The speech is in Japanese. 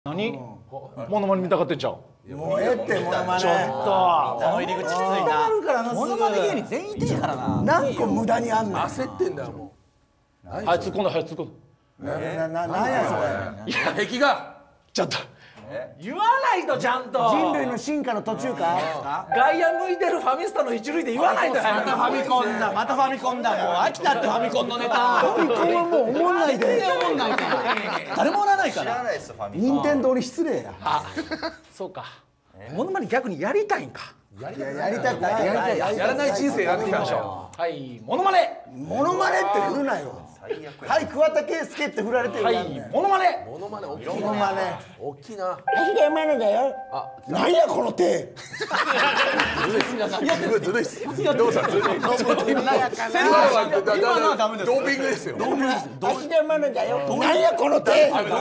何モノマネ見たかってんちゃう。 もうええってモノマネ。 ちょっとこの入り口きついな。 あるからな。 モノマネ芸人全員いてんからな。 何個無駄にあんの。 焦ってんだよもはい突っ込んだはい突っ込んだ。 なんやそれ。 う壁がちょっと言わないとちゃんと。 人類の進化の途中か。 外野向いてるファミスタの一塁で言わないと。 またファミコンだ。またファミコンだ。もう飽きたってファミコンのネタ。 ファミコンはもう思わないで。 全然思んないから。誰もおらないか知らら。 ないですファミコン。 任天堂に失礼や。 そうか。 モノマネ逆にやりたいんか。 いややりたくない。 やらない人生選んできましょはいモノマネ。 モノマネって振るなよ。はい桑田佳祐って振られてるはやんねいモノマネ。 う。モノマネ大きいモノマネ。 大きいな。 ヒデマネだよ。なんやこの手。 ずるいっす。どうさんずるい。今のはダメです。ドーピングですよ。 ヒデマネだよ。なんやこの手。